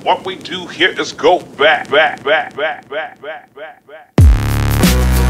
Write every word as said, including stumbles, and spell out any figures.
What we do here is go back, back, back, back, back, back, back, back.